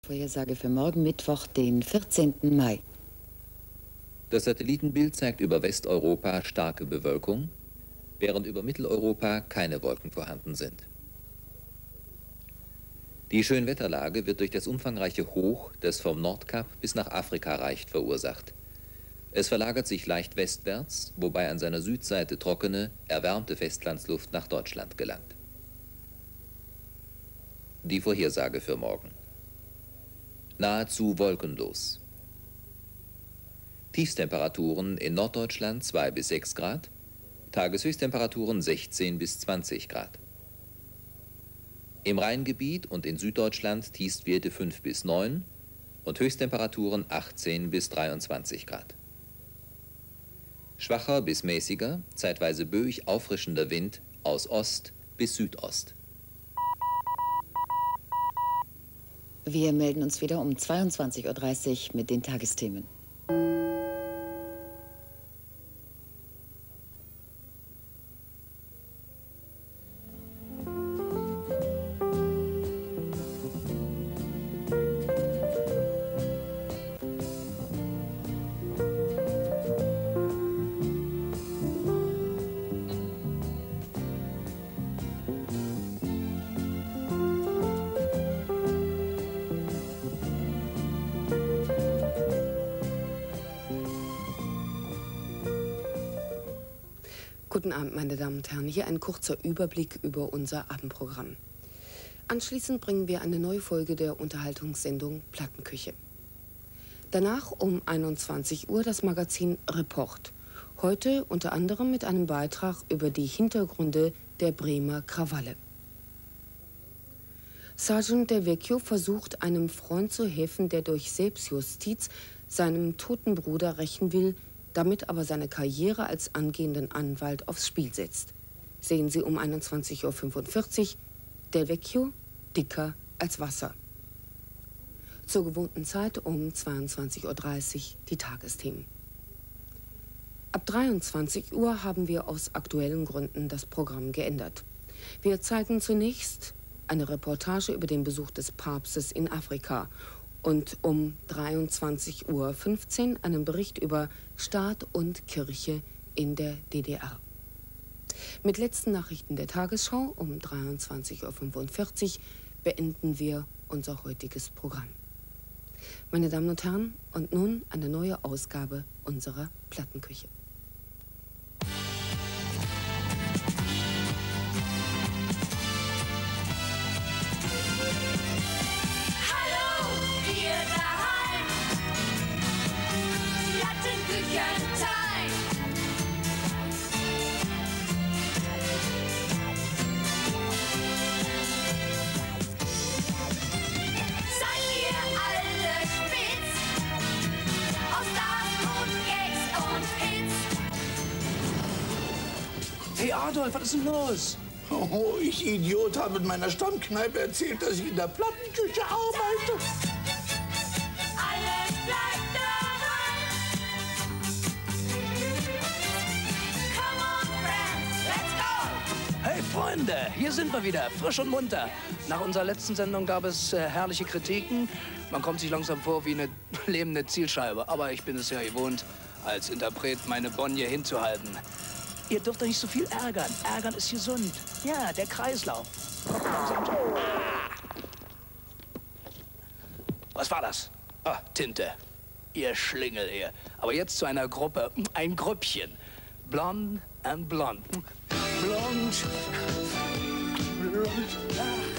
Vorhersage für morgen Mittwoch, den 14. Mai. Das Satellitenbild zeigt über Westeuropa starke Bewölkung, während über Mitteleuropa keine Wolken vorhanden sind. Die Schönwetterlage wird durch das umfangreiche Hoch, das vom Nordkap bis nach Afrika reicht, verursacht. Es verlagert sich leicht westwärts, wobei an seiner Südseite trockene, erwärmte Festlandsluft nach Deutschland gelangt. Die Vorhersage für morgen. Nahezu wolkenlos. Tiefstemperaturen in Norddeutschland 2 bis 6 Grad, Tageshöchsttemperaturen 16 bis 20 Grad. Im Rheingebiet und in Süddeutschland Tiefstwerte 5 bis 9 und Höchsttemperaturen 18 bis 23 Grad. Schwacher bis mäßiger, zeitweise böig auffrischender Wind aus Ost bis Südost. Wir melden uns wieder um 22:30 Uhr mit den Tagesthemen. Guten Abend, meine Damen und Herren. Hier ein kurzer Überblick über unser Abendprogramm. Anschließend bringen wir eine neue Folge der Unterhaltungssendung Plattenküche. Danach um 21 Uhr das Magazin Report. Heute unter anderem mit einem Beitrag über die Hintergründe der Bremer Krawalle. Sergeant Del Vecchio versucht, einem Freund zu helfen, der durch Selbstjustiz seinem toten Bruder rächen will, damit aber seine Karriere als angehenden Anwalt aufs Spiel setzt. Sehen Sie um 21:45 Uhr Del Vecchio, dicker als Wasser. Zur gewohnten Zeit um 22:30 Uhr die Tagesthemen. Ab 23 Uhr haben wir aus aktuellen Gründen das Programm geändert. Wir zeigen zunächst eine Reportage über den Besuch des Papstes in Afrika und um 23:15 Uhr einen Bericht über Staat und Kirche in der DDR. Mit letzten Nachrichten der Tagesschau um 23:45 Uhr beenden wir unser heutiges Programm. Meine Damen und Herren, und nun eine neue Ausgabe unserer Plattenküche. Hey Adolf, was ist denn los? Oh, ich Idiot habe in meiner Stammkneipe erzählt, dass ich in der Plattenküche arbeite. Alles bleibt daheim. Come on, friends, let's go. Hey Freunde, hier sind wir wieder, frisch und munter. Nach unserer letzten Sendung gab es herrliche Kritiken. Man kommt sich langsam vor wie eine lebende Zielscheibe. Aber ich bin es ja gewohnt, als Interpret meine Bonje hinzuhalten. Ihr dürft euch nicht so viel ärgern. Ärgern ist gesund. Ja, der Kreislauf. Kommt langsam. Was war das? Ah, Tinte. Ihr Schlingel, ihr. Aber jetzt zu einer Gruppe. Ein Grüppchen. Blond and Blond. Blond. Blond. Ah.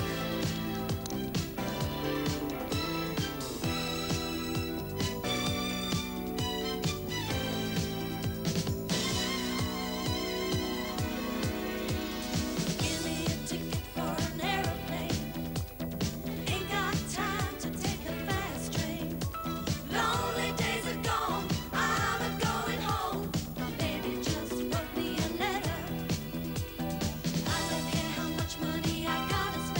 Money I gotta spend.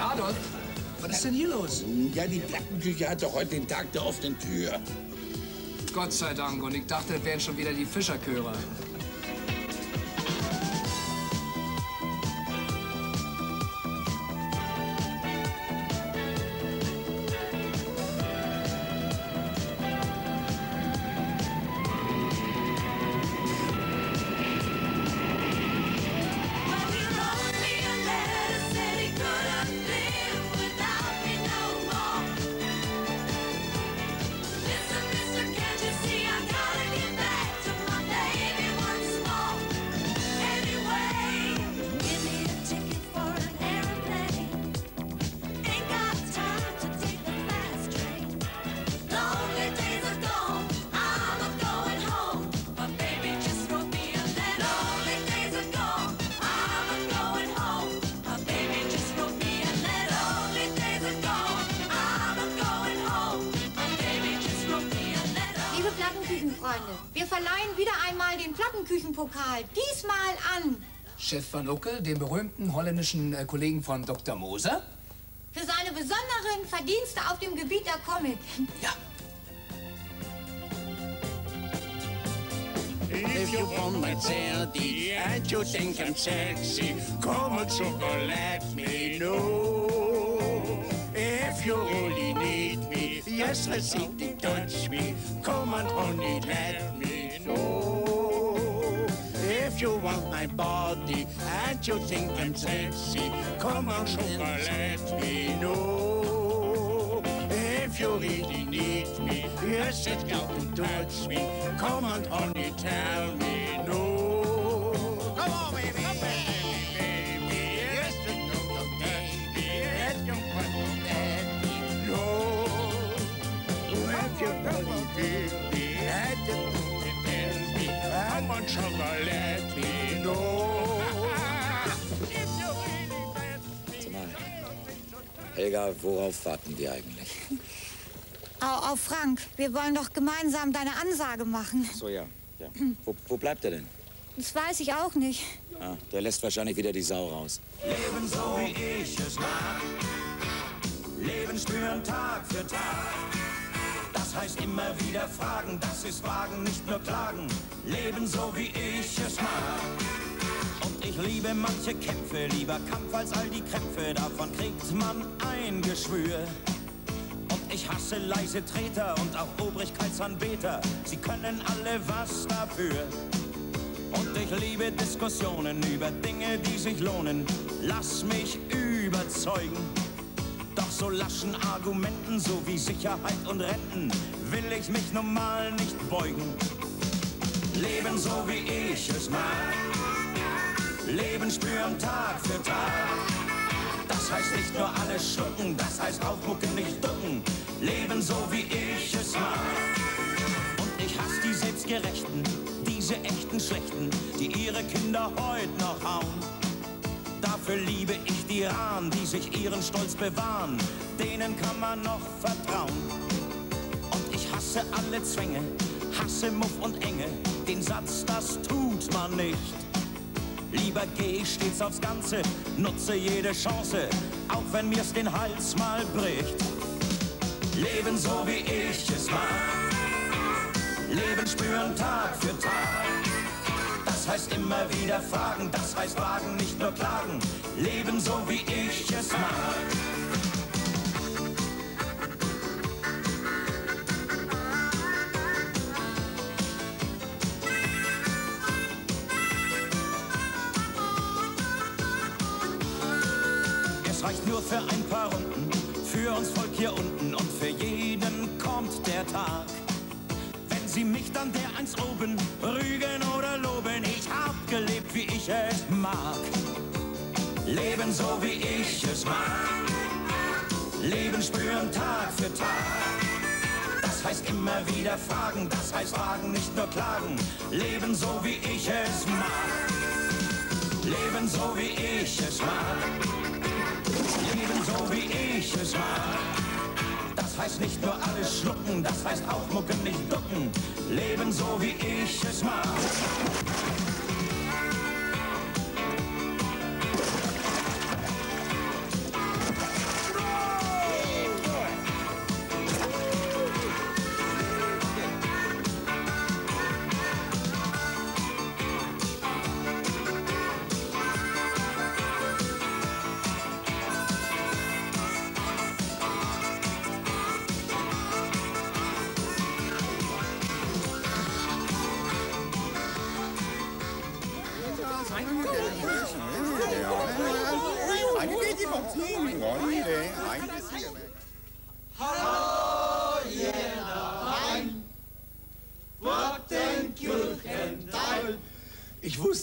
Adolf, was ist denn hier los? Ja, die Plattenküche hat doch heute den Tag der offenen Tür. Gott sei Dank. Und ich dachte, das wären schon wieder die Fischerchöre. Wir verleihen wieder einmal den Plattenküchenpokal. Diesmal an Chef Van Uckel, den berühmten holländischen Kollegen von Dr. Moser. für seine besonderen Verdienste auf dem Gebiet der Comic. Ja. If you want my Zeldy and you think I'm sexy, come on, sugar, let me know. If you really need me, yes, I think you touch me, come on, honey, let me know. If you want my body and you think I'm sexy, come on, sugar, let me know. If you really need me, yes, it's got to touch me. Come on, honey, tell me no. Come on, baby, baby. Yes, it's got to touch me. Yes, you want to let me know. If you really feel me, and you tell me, come on, sugar, let me know. If you really let me know. Helga, worauf warten wir eigentlich? Auf Frank. Wir wollen doch gemeinsam deine Ansage machen. So, ja. Wo bleibt er denn? Das weiß ich auch nicht. Ah, der lässt wahrscheinlich wieder die Sau raus. Leben so wie ich es mag. Leben spüren Tag für Tag. Das heißt immer wieder fragen, das ist wagen, nicht nur klagen. Leben so wie ich es mag. Und ich liebe manche Kämpfe, lieber Kampf als all die Krämpfe. Davon kriegt man ein Geschwür. Und ich hasse leise Treter und auch Obrigkeitsanbeter. Sie können alle was dafür. Und ich liebe Diskussionen über Dinge, die sich lohnen. Lass mich überzeugen. Doch so laschen Argumenten, so wie Sicherheit und Renten, will ich mich nun mal nicht beugen. Leben so wie ich es mag. Leben spüren Tag für Tag. Das heißt nicht nur alles schlucken, das heißt aufmucken, nicht ducken. Leben so wie ich es mag. Und ich hasse die Selbstgerechten, diese echten Schlechten, die ihre Kinder heute noch hauen. Dafür liebe ich die Rahen, die sich ihren Stolz bewahren. Denen kann man noch vertrauen. Und ich hasse alle Zwänge, hasse Muff und Enge. Den Satz, das tut man nicht. Lieber geh ich stets aufs Ganze, nutze jede Chance, auch wenn mir's den Hals mal bricht. Leben so wie ich es mag. Leben spüren Tag für Tag. Das heißt immer wieder fragen, das heißt wagen, nicht nur klagen. Leben so wie ich es mag. Es reicht nur für ein paar Runden, für uns Volk hier unten und für jeden kommt der Tag. Wenn Sie mich dann der eins oben rügen oder loben, ich hab gelebt, wie ich es mag. Leben so wie ich es mag. Leben spüren Tag für Tag. Das heißt immer wieder fragen, das heißt wagen, nicht nur klagen. Leben so wie ich es mag. Leben so wie ich es mag. Leben so wie ich es mag. Das heißt nicht nur alles schlucken, das heißt aufmucken, nicht ducken. Leben so wie ich es mag.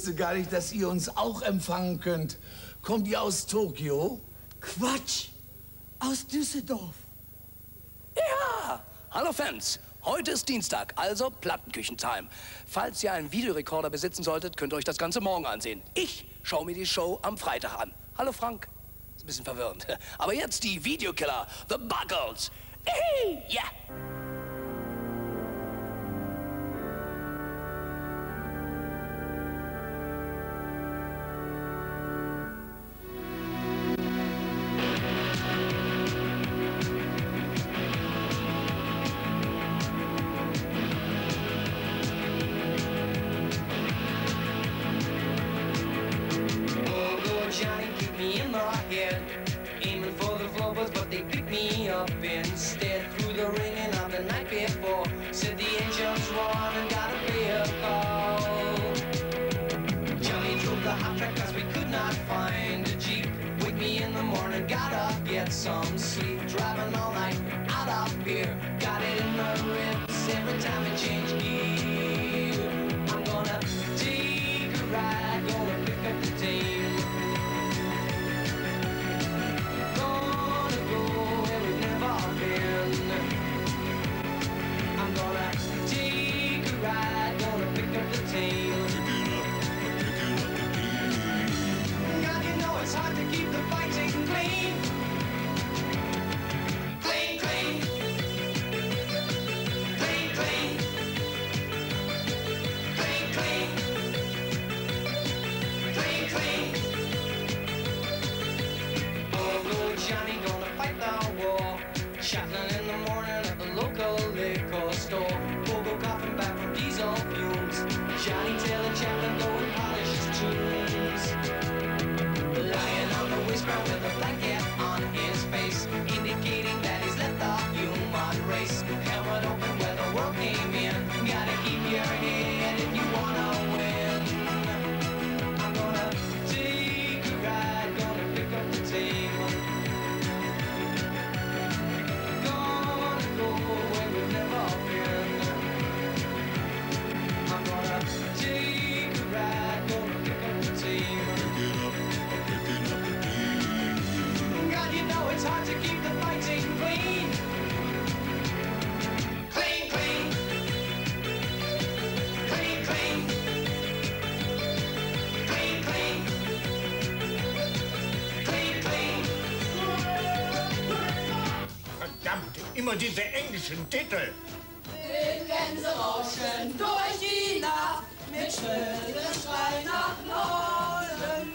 wusste gar nicht, dass ihr uns auch empfangen könnt. Kommt ihr aus Tokio? Quatsch! Aus Düsseldorf. Ja! Hallo Fans! Heute ist Dienstag, also Plattenküchen-Time. Falls ihr einen Videorekorder besitzen solltet, könnt ihr euch das Ganze morgen ansehen. Ich schaue mir die Show am Freitag an. Hallo Frank. Ist ein bisschen verwirrend. Aber jetzt die Videokiller, The Buggles. Ja! Johnny kicked me in the head, aiming for the floorboards, but they picked me up instead. Through the ringing of the night before, said the engine's run and gotta pay a call. Johnny drove the hot track 'cause we could not find a Jeep. Wake me in the morning, gotta get some sleep. Driving all night out of here, got it in the ribs every time I change gear. I'm gonna take a ride, gonna pick up the team. God, you know it's hard to keep the fighting clean. Clean, clean. Clean, clean. Clean, clean. Clean, clean. Oh, Lord Johnny gonna fight the war. Shopping in the morning at the local liquor store. Pogo coughing back from diesel fumes. Johnny Taylor Chaplin going polish his tunes. Lying on the waistbound with a blanket on his face, indicating that he's left the human race. Helmet open where the world came in. Gotta keep your head if you wanna win. I'm gonna take a ride, gonna pick up the table. Gonna go where we've never been. I'm gonna take a ride, gonna pick up the team. God, you know it's hard to keep the fighting clean. Clean, clean. Clean, clean. Clean, clean. Clean, clean. Verdammt, immer diese englischen Titel. Gänse rauschen durch die Nacht mit schrillem Schrei nach Norden.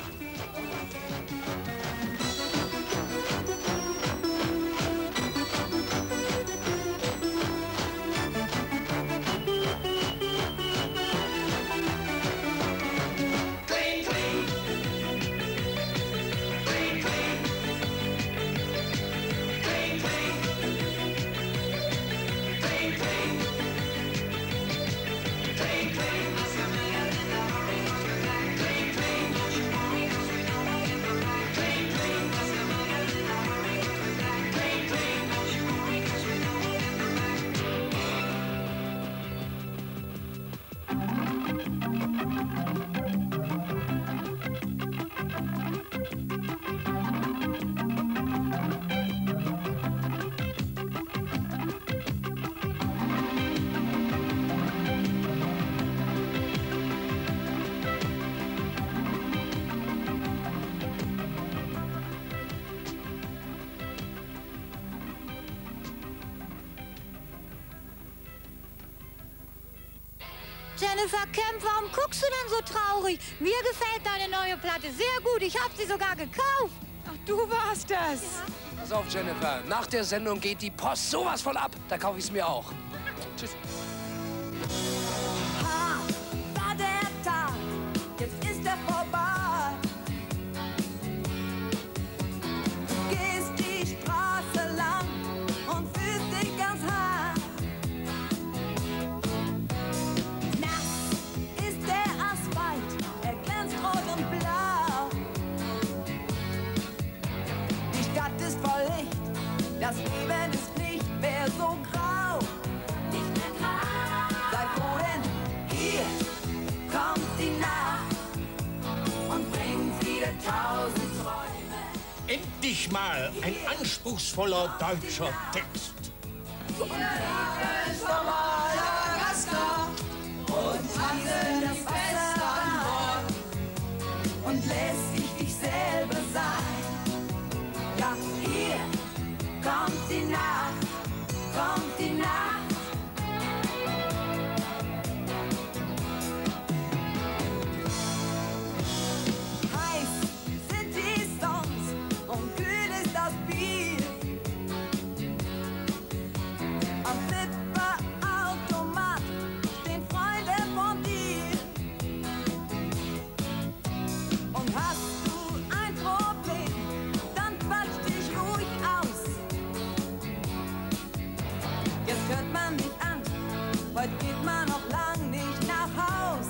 Clean, clean. Clean, clean. Clean, clean. Clean, clean. Clean, clean. Jennifer Kemp, warum guckst du denn so traurig? Mir gefällt deine neue Platte sehr gut. Ich habe sie sogar gekauft. Ach, du warst das. Ja. Pass auf, Jennifer. Nach der Sendung geht die Post sowas von ab. Da kaufe ich es mir auch. Tschüss. Hart war der Tag, jetzt ist er vorbei. Du gehst die Straße lang und fühlst dich ganz high. Nass ist der Asphalt, er glänzt rot und blau. Die Stadt ist voll Licht, das Leben ist nicht mehr so grau. Nicht mehr grau. Sei froh, denn hier kommt die Nacht. endlich mal ein anspruchsvoller deutscher Text. Von Madagaskar und tanzen das Fest an Bord und lässt dich selber sein. Ja, hier kommt die Nacht, kommt die Nacht. Heute geht man noch lang nicht nach Haus.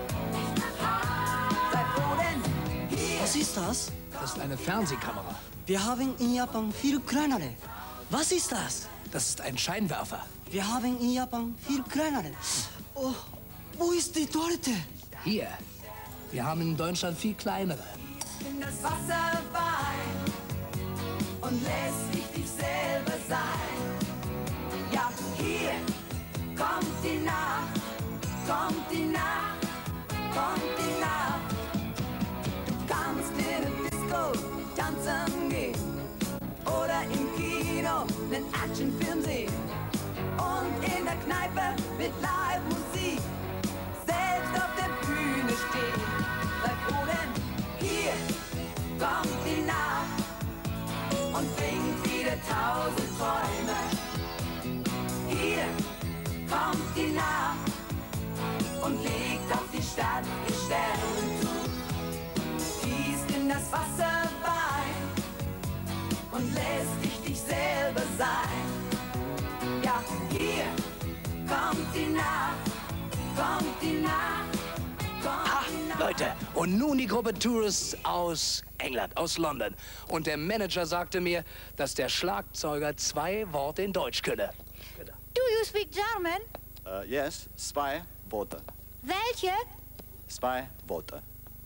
Sei froh, denn hier... Was ist das? Das ist eine Fernsehkamera. Wir haben in Japan viel kleinere. Was ist das? Das ist ein Scheinwerfer. Wir haben in Japan viel kleinere. Oh, wo ist die Toilette? Hier. Wir haben in Deutschland viel kleinere. In das Wasser wein und lässt dich selber sein. Ja, hier kommt die Nacht, kommt die Nacht, kommt die Nacht. Du kannst in eine Disco tanzen gehen oder im Kino einen Actionfilm sehen und in der Kneipe mit Live-Musik selbst auf der Bühne stehen. Sei froh, denn hier kommt die Nacht und bringt wieder 1000 Träume. Hier kommt die Nacht und legt auf die Stadt ihr Sternentuch. Gießt in das Wasser Wein und lässt dich selber sein. Ja, hier kommt die Nacht, kommt die Nacht, kommt die Nacht. Leute, und nun die Gruppe Tourists aus England, aus London. Und der Manager sagte mir, dass der Schlagzeuger 2 Worte in Deutsch könne. Do you speak German? Yes, 2 Worte. Welche? 2 Worte.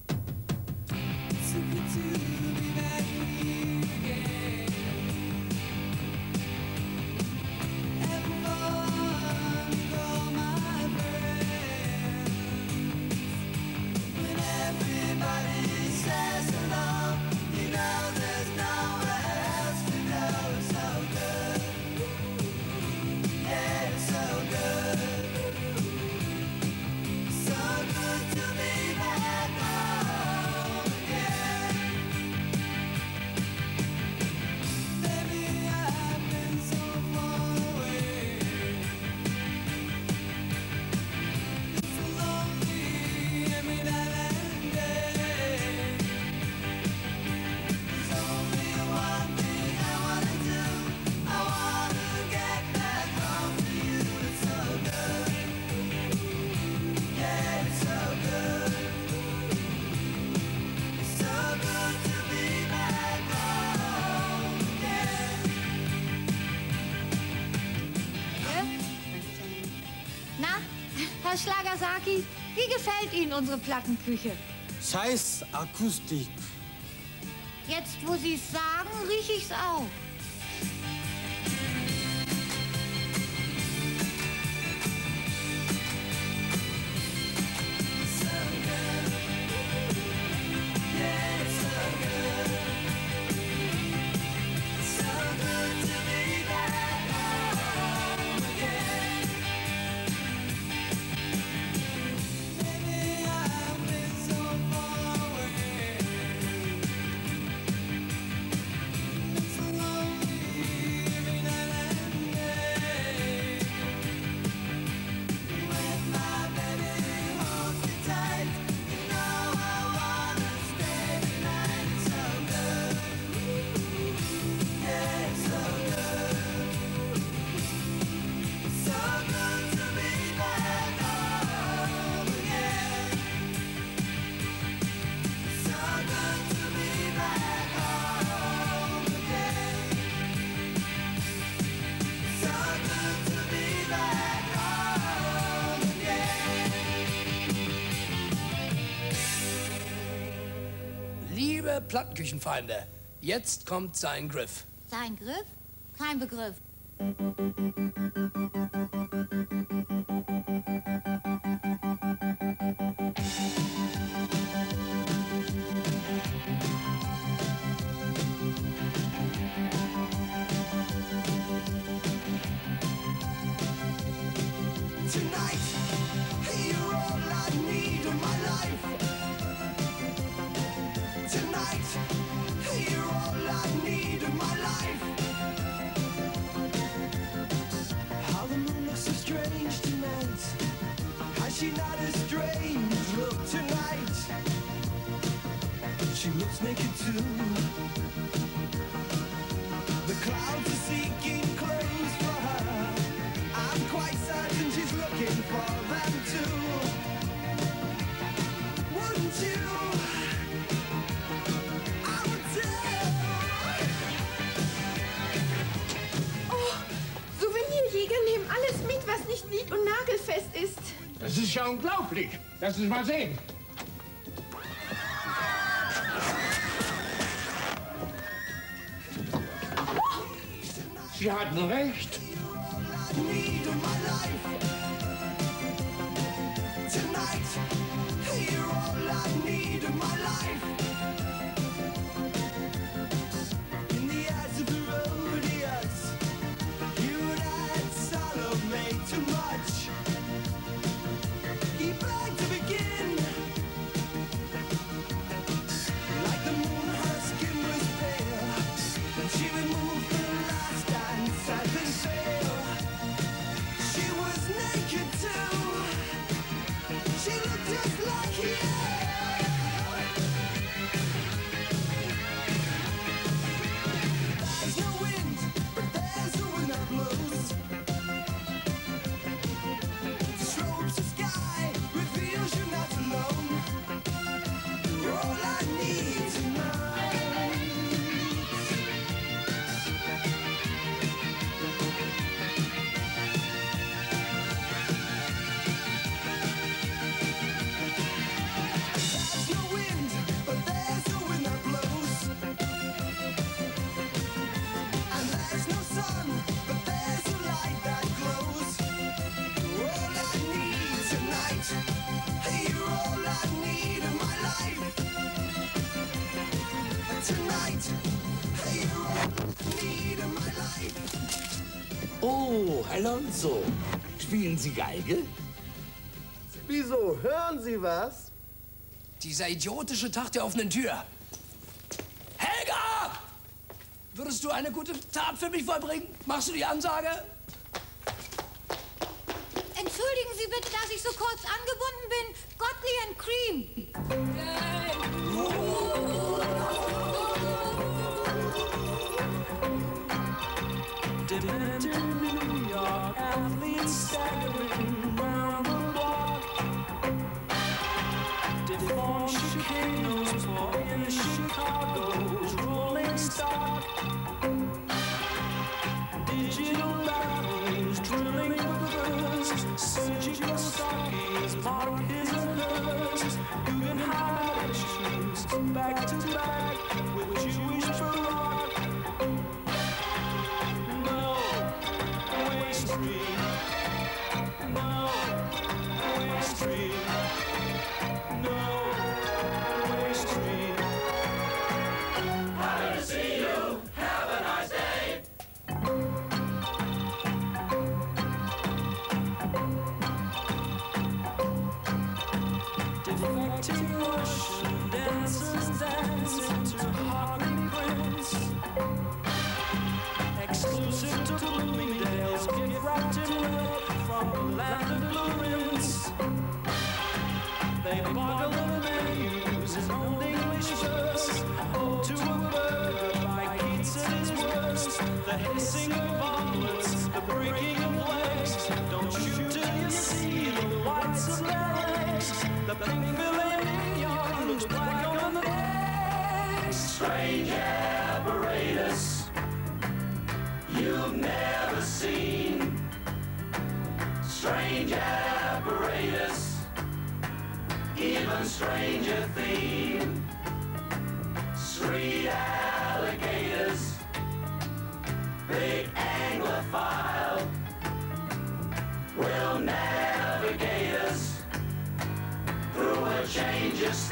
Herr Schlagersaki, wie gefällt Ihnen unsere Plattenküche? Scheiß Akustik. Jetzt, wo Sie es sagen, riech ich's auch. Liebe Plattenküchenfreunde, Jetzt kommt sein Griff. Sein Griff? Kein Begriff. She looks naked too. The clouds are seeking clothes for her. I'm quite certain she's looking for them too. Wouldn't you? I would too. Oh, Souvenirjäger nehmen alles mit, was nicht nied- und nagelfest ist. Das ist ja unglaublich. Lass uns mal sehen. Sie hatten recht. Oh, Alonso, spielen Sie Geige? Wieso? Hören Sie was? Dieser idiotische Tag der offenen Tür. Helga! Würdest du eine gute Tat für mich vollbringen? Machst du die Ansage? Entschuldigen Sie bitte, dass ich so kurz angebunden bin. Godley and Cream. Demented New York athletes staggering round the block. Deformed chicanos for in Chicago's rolling stock. Digital bathrooms drilling reverse. Surgical stockings mark his and hers. Guggenheim shoes back to back with Jewish baroque. Exclusive to Bloomingdale's, get wrapped in red from the land of blueprints. They boggle the menus in old English verse. Oh, to a burger by Keats at his worst. The hissing of omelets, the breaking of legs. Don't shoot till you see the whites of their legs. The pink filet mignon looks black on the eggs. Strange apparatus you've never seen. Strange apparatus, even stranger theme. Street alligator.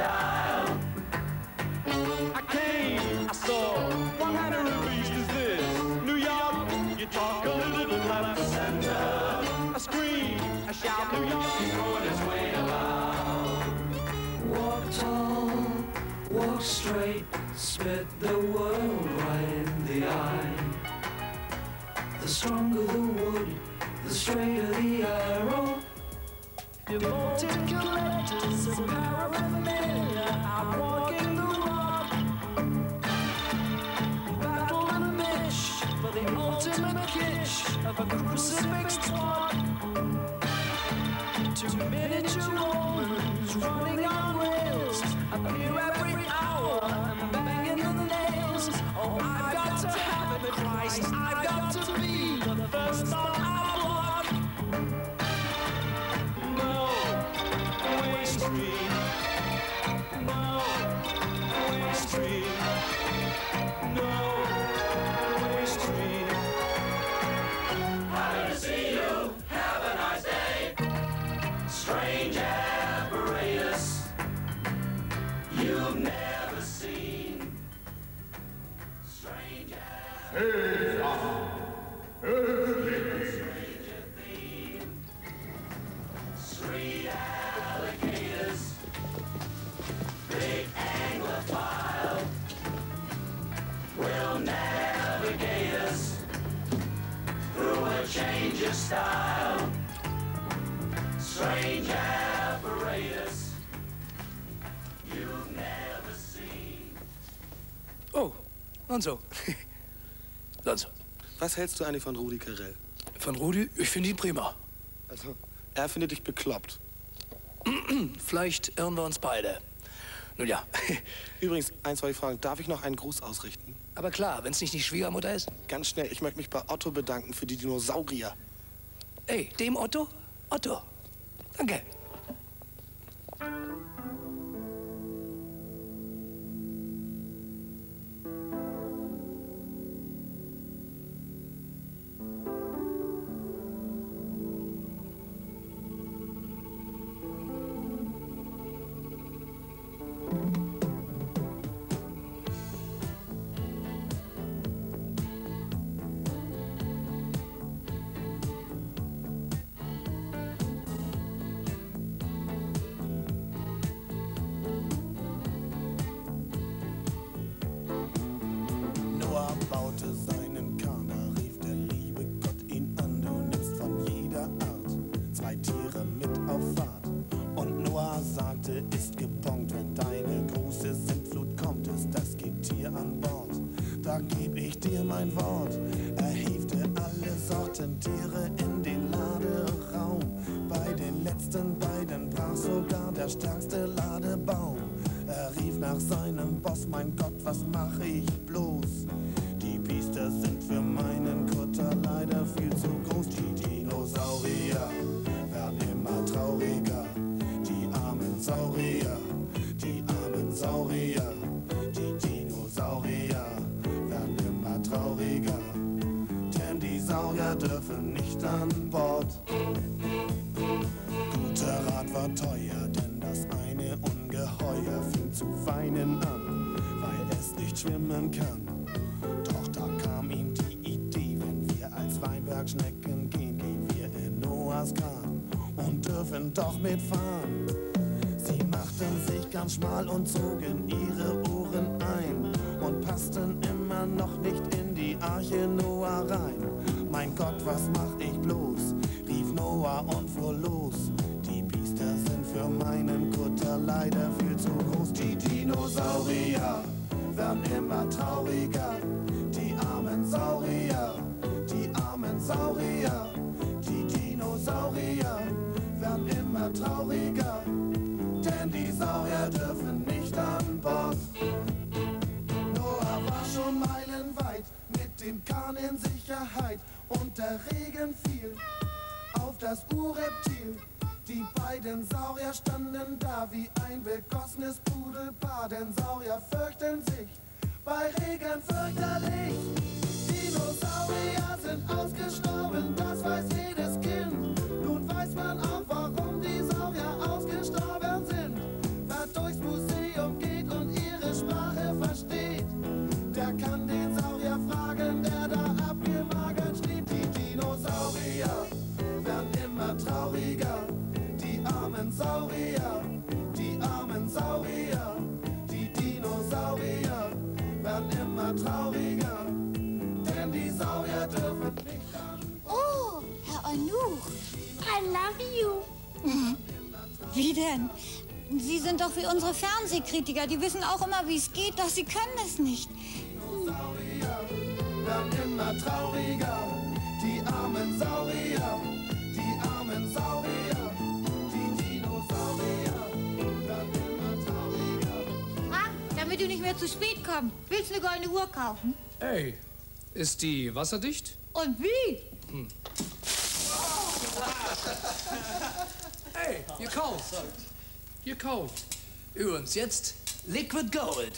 style. I came, I saw, what kind of a beast is this? New York, you talk a little left center. A scream, a shout, New York is throwing its weight about. Walk tall, walk straight, spit the world right in the eye. The stronger the wood, the straighter the arrow. Devoted collectors of paraphernalia out walking the rock. Battle and mish for the ultimate kitsch of a crucifix twat. Two miniature Romans running on rails appear every hour and banging the nails. Oh, I've got to have it, Christ. I've got to be the first on our block. No, Wayne Street. No, Wayne Street. No, Wayne Street. Happy to see you. Have a nice day. Strange apparatus you've never seen. Strange stranger theme. Street alligators. Big anglophile will navigate us through a change of style. Strange apparatus you've never seen. Oh, Lonzo. Lonzo. Was hältst du eigentlich von Rudi Carrell? Von Rudi? Ich finde ihn prima. Also, er findet dich bekloppt. Vielleicht irren wir uns beide. Nun ja. Übrigens, eins wollte ich fragen, darf ich noch einen Gruß ausrichten? Aber klar, wenn es nicht die Schwiegermutter ist. Ganz schnell, ich möchte mich bei Otto bedanken für die Dinosaurier. Ey, dem Otto? Otto. Danke. Noah baute seinen Kahn, da rief der liebe Gott ihn an. Du nimmst von jeder Art 2 Tiere mit auf Fahrt. Und Noah sagte, ist gebongt, wenn deine große Sintflut kommt, ist das Getier an Bord. Da geb ich dir mein Wort. Er hiefte alle Sorten Tiere in den Laderaum. Bei den letzten beiden brach sogar der stärkste Ladebaum. Er rief nach seinem Boss, mein Gott, was mach ich bloß? Die Biester sind für meinen Kutter leider viel zu groß. Die Dinosaurier werden immer trauriger. Die armen Saurier, die armen Saurier. Die Dinosaurier werden immer trauriger. Denn die Saurier dürfen nicht an Bord. Guter Rat war teuer, denn das eine Ungeheuer fing zu weinen an, weil es nicht schwimmen kann. Doch da kam ihm die Idee, wenn wir als Weinbergschnecken gehen, gehen wir in Noahs Kahn und dürfen doch mitfahren. Sie machten sich ganz schmal und zogen ihre Ohren ein und passten immer noch nicht in die Arche Noah rein. Mein Gott, was mach ich bloß? Rief Noah und fuhr los. Die Biester sind für meinen Kutter leider viel zu groß. Die Dinosaurier werden immer trauriger. Die armen Saurier, die armen Saurier. Die Dinosaurier werden immer trauriger. Denn die Saurier dürfen nicht an Bord. Noah war schon meilenweit mit dem Kahn in Sicherheit. Und der Regen fiel auf das Urreptil. Die beiden Saurier standen da wie ein begossenes Pudelpaar. Denn Saurier fürchten sich bei Regen fürchterlich. Dinosaurier sind ausgestorben, das weiß jedes Kind. Nun weiß man auch, warum die Saurier ausgestorben sind. Wer durchs Museum kann den Saurier fragen, der da abgemagert schrieb. Die Dinosaurier werden immer trauriger. Die armen Saurier, die armen Saurier. Die Dinosaurier werden immer trauriger. Denn die Saurier dürfen nicht an. Oh, Herr Eunuch. I love you. Wie denn? Sie sind doch wie unsere Fernsehkritiker. Die wissen auch immer, wie es geht, doch sie können es nicht. Saurier werden immer trauriger. Die armen Saurier, die armen Saurier. Die Dinosaurier werden immer trauriger. Frank, damit du nicht mehr zu spät kommst, willst du eine goldene Uhr kaufen? Hey, ist die wasserdicht? Und wie? Hey, gekauft. Gekauft. Übrigens jetzt Liquid Gold.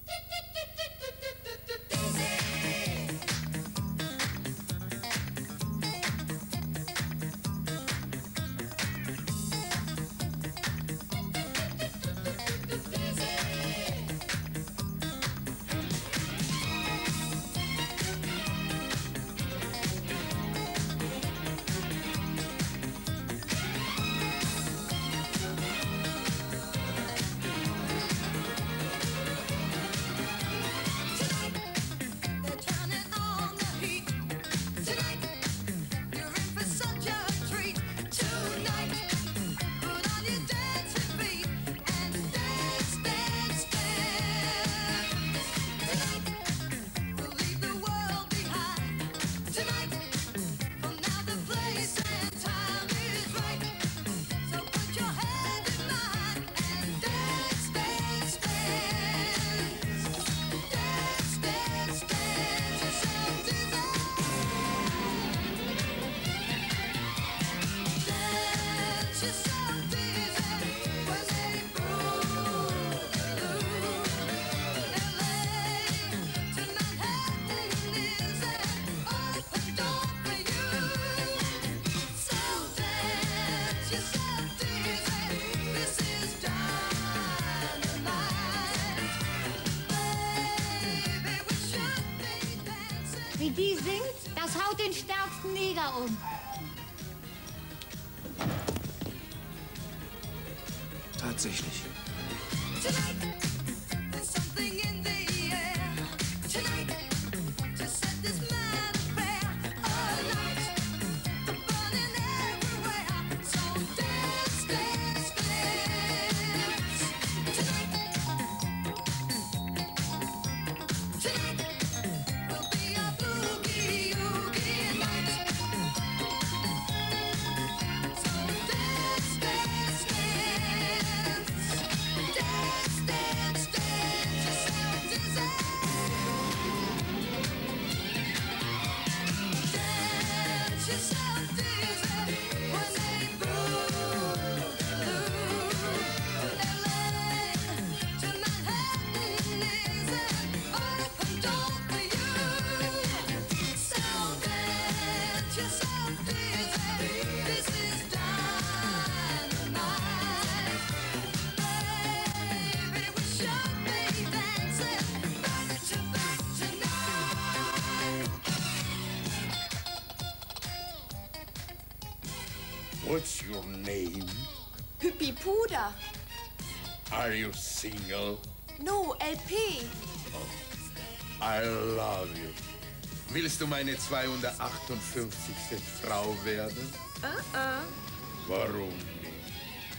Wie die singt, das haut den stärksten Neger um. Tatsächlich. What's your name? Püppi Puder. Are you single? No, LP. I love you. Willst du meine 258. Frau werden? Warum nicht?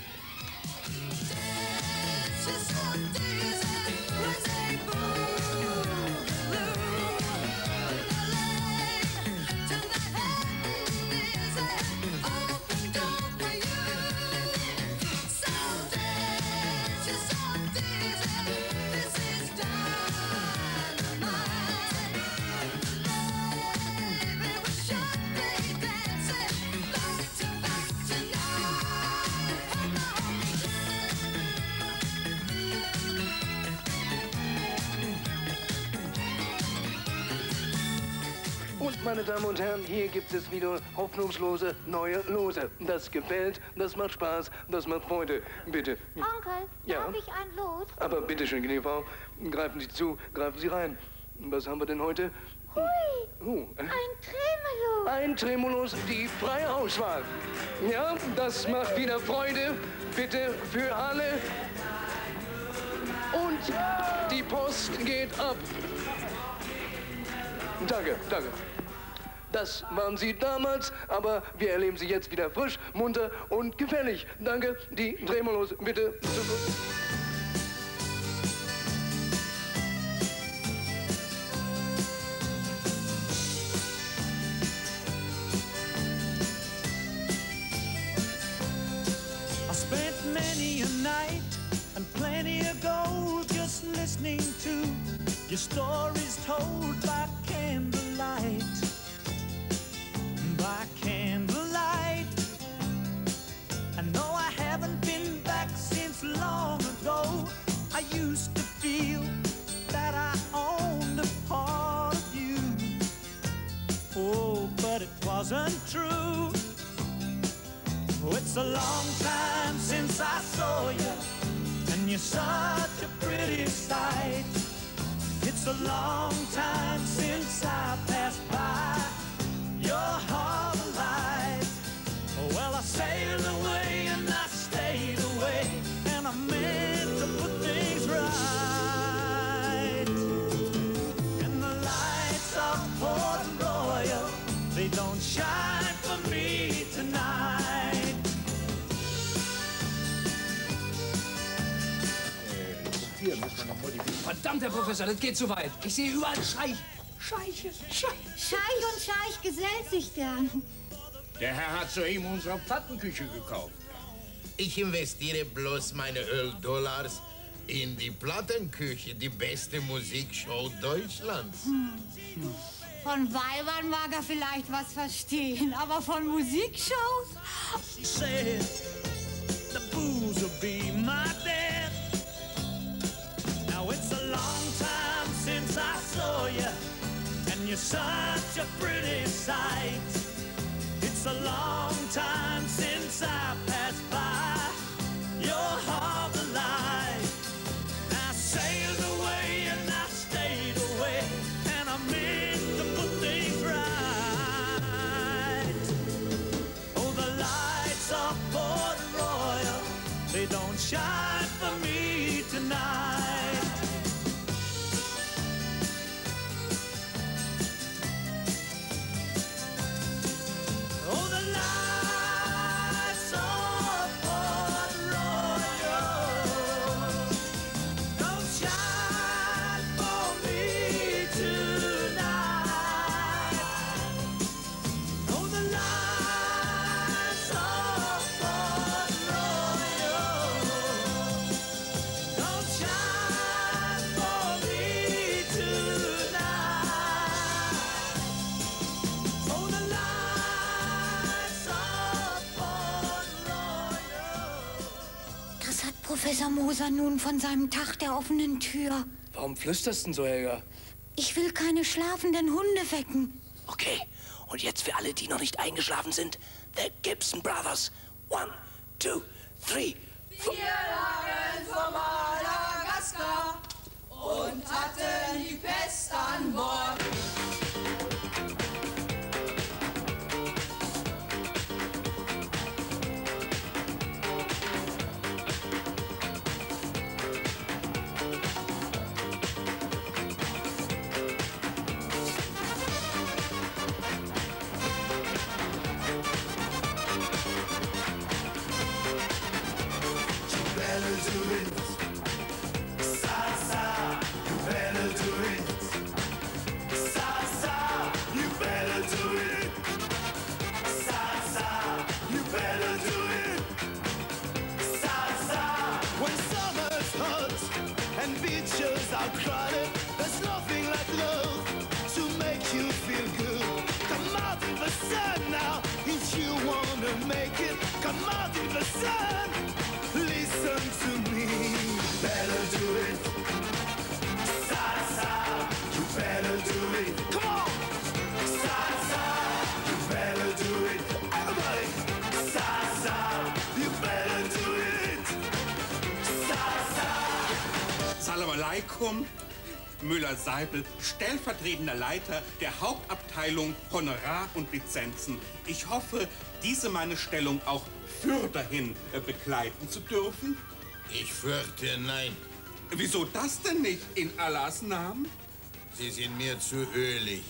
Und, meine Damen und Herren, hier gibt es wieder hoffnungslose neue Lose. Das gefällt, das macht Spaß, das macht Freude. Bitte. Onkel, Ja? darf ich ein Los? Aber bitte schön, gnädige Frau, greifen Sie zu, greifen Sie rein. Was haben wir denn heute? Hui, Oh, ein Tremolo. ein Tremolos, die freie Auswahl. Ja, das macht wieder Freude. Bitte für alle. Und die Post geht ab. Danke, danke. Das waren Sie damals, aber wir erleben Sie jetzt wieder frisch, munter und gefällig. Danke, die Tremolos, bitte. I spent many a night and plenty of gold just listening to your stories told by candlelight. By candlelight. I know I haven't been back since long ago. I used to feel that I owned a part of you. Oh, but it wasn't true. Oh, it's a long time since I saw you, and you're such a pretty sight. It's a long time since I passed by your harbor light. Well, I sailed away and I stayed away, and I meant to put things right. And the lights of Port Royal, they don't shine for me tonight. Hier müssen wir noch modifizieren. Verdammt, Herr Professor, das geht zu weit. Ich sehe überall Scheich. Scheich. Scheich und Scheich gesellt sich gern. Der Herr hat soeben unsere Plattenküche gekauft. Ich investiere bloß meine $11 in die Plattenküche, die beste Musikshow Deutschlands. Von Weibern mag er vielleicht was verstehen, aber von Musikshows? Said the booze will be my death. Now it's a long time since I saw you, and you're such a pretty sight. It's a long time since I passed by your harbor light. I sailed away and I stayed away, and I meant to put things right. Oh, the lights of Port Royal, they don't shine for me tonight. Oh, the lights of Port Royal don't shine for me tonight. Oh, the lights of Port Royal don't shine for me tonight. Oh, the Das hat Professor Moser nun von seinem Tag der offenen Tür. Warum flüsterst du denn so, Helga? Ich will keine schlafenden Hunde wecken. Okay, und jetzt für alle, die noch nicht eingeschlafen sind, The Gibson Brothers. 1, 2, 3, 4. Wir lagen vor Madagaskar und hatten die Pest an Bord. Crowded, there's nothing like love to make you feel good. Come out in the sun now, if you wanna make it. Come out in the sun, listen to me. Better do it, salsa. You better do it. Come on, salsa. You better do it. Everybody, salsa. You better do it. Salsa. Salam alaikum. Müller-Seibel, stellvertretender Leiter der Hauptabteilung Honorar und Lizenzen. Ich hoffe, diese meine Stellung auch fürderhin begleiten zu dürfen. Ich fürchte, nein. Wieso das denn nicht, in Allahs Namen? Sie sind mir zu ölig.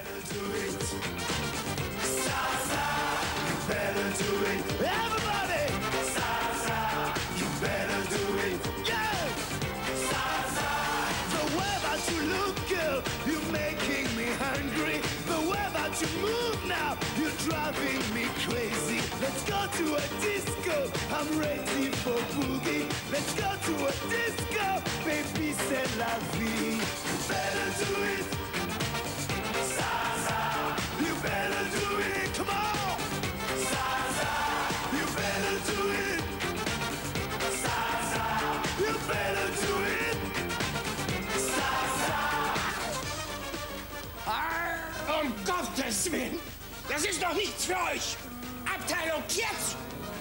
Everybody! Sa-sa, you better do it. Yeah! Sa-sa, the way that you look, girl, you're making me hungry. The way that you move now, you're driving me crazy. Let's go to a disco, I'm ready for boogie. Let's go to a disco, baby, c'est la vie. You better do it. Sa-sa, you better do it. Come on! You better do it. Sa-sa, you better do it. Sa-sa. Um Gottes Willen! Das ist doch nichts für euch! Abteilung jetzt!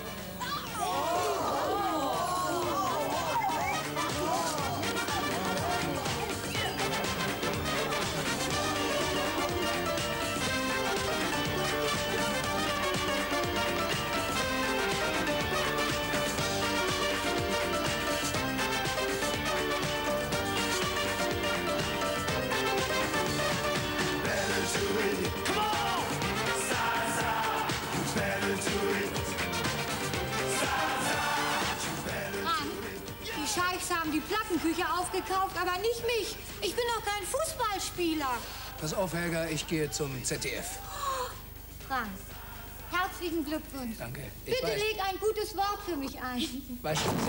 Die Scheichs haben die Plattenküche aufgekauft, aber nicht mich. Ich bin doch kein Fußballspieler. Pass auf, Helga, ich gehe zum ZDF. Franz, herzlichen Glückwunsch. Danke. Bitte leg ein gutes Wort für mich ein. Weißt du,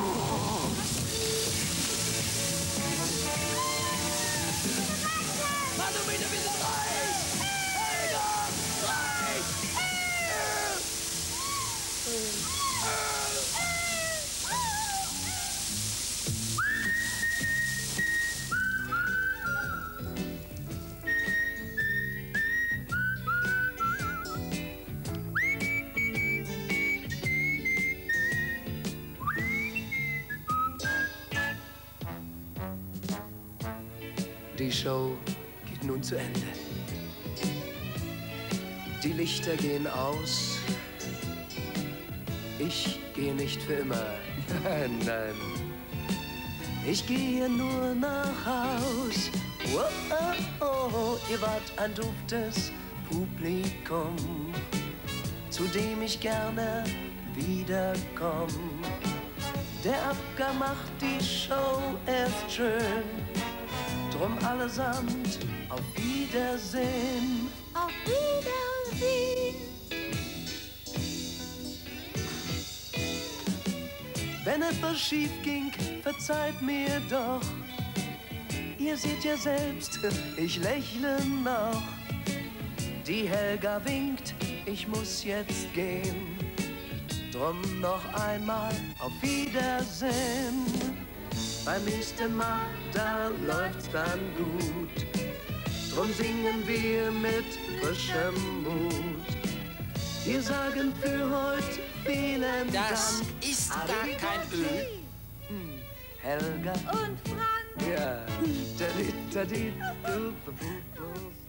Mach du bitte wieder rein! Helga! Rein! Die Show geht nun zu Ende. Die Lichter gehen aus. Ich gehe nicht für immer. Nein, nein. Ich gehe nur nach Haus. Oh, oh, oh. Ihr wart ein duftes Publikum, zu dem ich gerne wiederkomm. Der Abgang macht die Show erst schön. Drum allesamt auf Wiedersehen. Auf Wiedersehen. Wenn etwas schief ging, verzeiht mir doch. Ihr seht ja selbst, ich lächle noch. Die Helga winkt, ich muss jetzt gehen. Drum noch einmal auf Wiedersehen. Beim nächsten Mal, da läuft's dann gut. Drum singen wir mit frischem Mut. Wir sagen für heute vielen Dank. Das ist gar kein Öl. Helga und Franz. Ja.